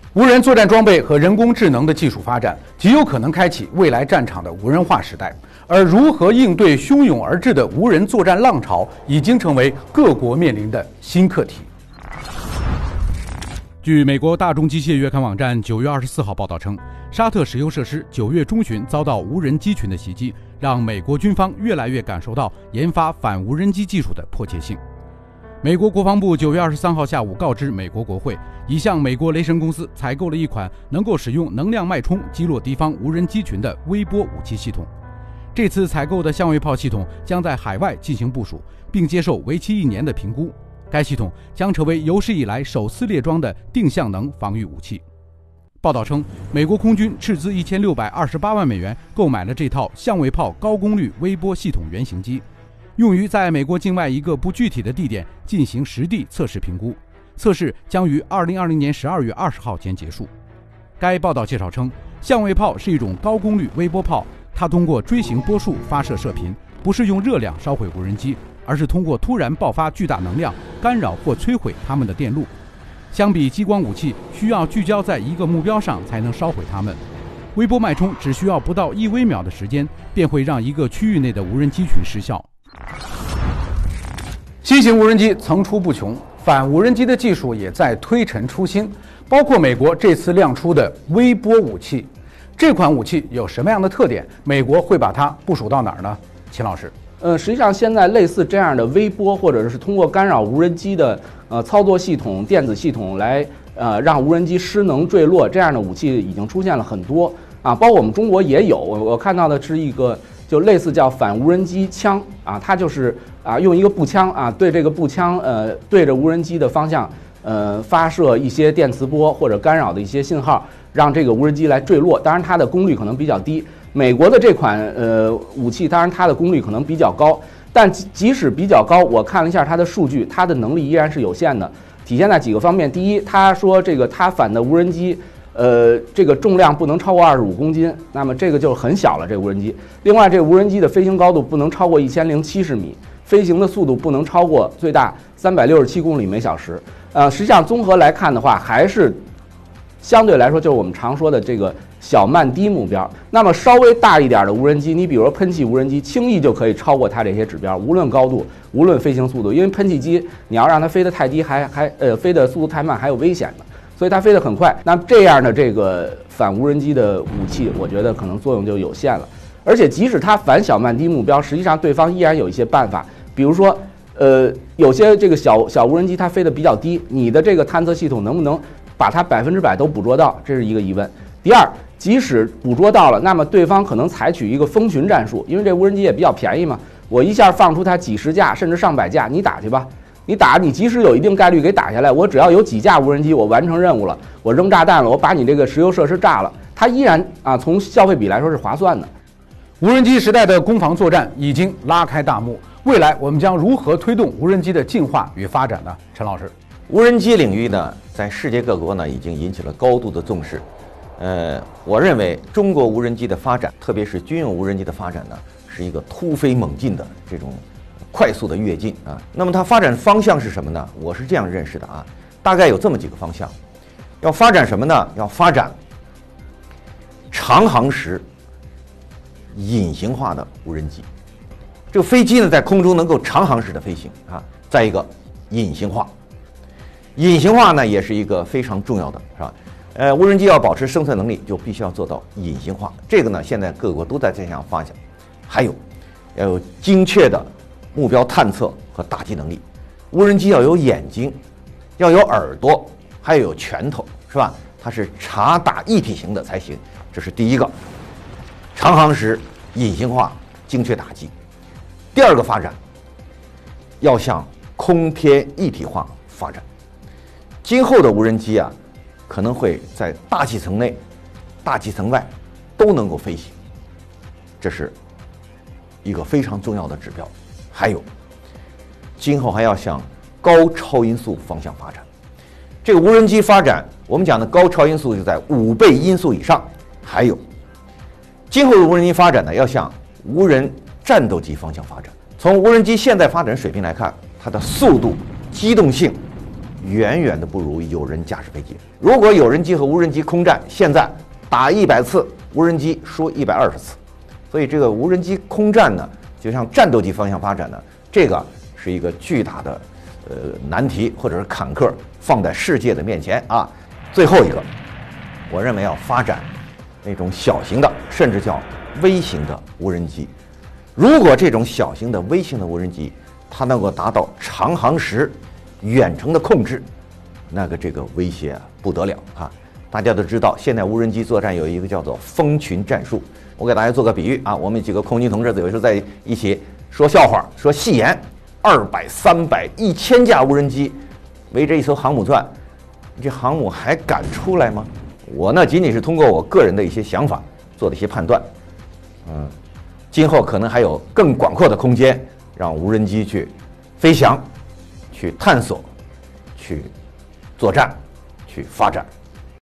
无人作战装备和人工智能的技术发展，极有可能开启未来战场的无人化时代。而如何应对汹涌而至的无人作战浪潮，已经成为各国面临的新课题。据美国大众机械月刊网站9月24号报道称，沙特石油设施9月中旬遭到无人机群的袭击，让美国军方越来越感受到研发反无人机技术的迫切性。美国国防部9月23号下午告知美国国会，已向美国雷神公司采购了一款能够使用能量脉冲击落敌方无人机群的微波武器系统。这次采购的相位炮系统将在海外进行部署，并接受为期1年的评估。该系统将成为有史以来首次列装的定向能防御武器。报道称，美国空军斥资1628万美元购买了这套相位炮高功率微波系统原型机，用于在美国境外一个不具体的地点进行实地测试评估。测试将于2020年12月20号前结束。该报道介绍称，相位炮是一种高功率微波炮，它通过锥形波束发射射频，不是用热量烧毁无人机，而是通过突然爆发巨大能量干扰或摧毁它们的电路。相比激光武器需要聚焦在一个目标上才能烧毁它们，微波脉冲只需要不到1微秒的时间，便会让一个区域内的无人机群失效。新型无人机层出不穷，反无人机的技术也在推陈出新，包括美国这次亮出的微波武器。这款武器有什么样的特点？美国会把它部署到哪儿呢？秦老师。 实际上现在类似这样的微波，或者是通过干扰无人机的操作系统、电子系统来让无人机失能坠落，这样的武器已经出现了很多啊，包括我们中国也有。我看到的是一个就类似叫反无人机枪啊，它就是用一个步枪对这个步枪对着无人机的方向发射一些电磁波或者干扰的一些信号，让这个无人机来坠落。当然它的功率可能比较低。美国的这款武器，当然它的功率可能比较高，但即使比较高，我看了一下它的数据，它的能力依然是有限的，体现在几个方面。第一，他说它反的无人机，这个重量不能超过25公斤，那么这个就很小了，这个无人机。另外，这个无人机的飞行高度不能超过1070米，飞行的速度不能超过最大367公里每小时。实际上综合来看的话，还是相对来说就是我们常说的这个小慢低目标。那么稍微大一点的无人机，你比如说喷气无人机，轻易就可以超过它这些指标，无论高度，无论飞行速度。因为喷气机你要让它飞得太低，飞的速度太慢，还有危险的，所以它飞得很快。那这样的这个反无人机的武器，我觉得可能作用就有限了。而且即使它反小慢低目标，实际上对方依然有一些办法，比如说有些这个小无人机它飞得比较低，你的这个探测系统能不能把它100%都捕捉到，这是一个疑问。第二，即使捕捉到了，那么对方可能采取一个蜂群战术，因为这无人机也比较便宜嘛，我一下放出它几十架甚至上百架，你打去吧，你即使有一定概率给打下来，我只要有几架无人机，我完成任务了，我扔炸弹了，我把你这个石油设施炸了，它依然从消费比来说是划算的。 无人机时代的攻防作战已经拉开大幕，未来我们将如何推动无人机的进化与发展呢？陈老师。 无人机领域呢，在世界各国呢已经引起了高度的重视。我认为中国无人机的发展，特别是军用无人机的发展呢，是一个突飞猛进的这种快速的跃进啊。那么它发展方向是什么呢？我是这样认识的啊，大概有这么几个方向。要发展什么呢？要发展长航时隐形化的无人机。这个飞机呢，在空中能够长航时的飞行啊。再一个，隐形化。隐形化呢，也是一个非常重要的，是吧？无人机要保持生存能力，就必须要做到隐形化。这个呢，现在各国都在这项方向。还有，要有精确的目标探测和打击能力。无人机要有眼睛，要有耳朵，还要有拳头，是吧？它是察打一体型的才行。这是第一个，长航时隐形化、精确打击。第二个发展，要向空天一体化发展。今后的无人机啊，可能会在大气层内、大气层外都能够飞行，这是一个非常重要的指标。还有，今后还要向高超音速方向发展。这个无人机发展，我们讲的高超音速就在5倍音速以上。还有，今后的无人机发展呢，要向无人战斗机方向发展。从无人机现在发展水平来看，它的速度、机动性远远的不如有人驾驶飞机。如果有人机和无人机空战，现在打100次，无人机输120次。所以这个无人机空战呢，就向战斗机方向发展呢，这个是一个巨大的难题或者是坎坷放在世界的面前啊。最后一个，我认为要发展那种小型的，甚至叫微型的无人机。如果这种小型的微型的无人机它能够达到长航时远程的控制，那个这个威胁不得了啊！大家都知道，现在无人机作战有一个叫做蜂群战术。我给大家做个比喻啊，我们几个空军同志有时候在一起说笑话，说戏言，200、300、1000架无人机围着一艘航母转，这航母还敢出来吗？我呢仅仅是通过我个人的一些想法做的一些判断，今后可能还有更广阔的空间让无人机去飞翔、去探索、去作战、去发展。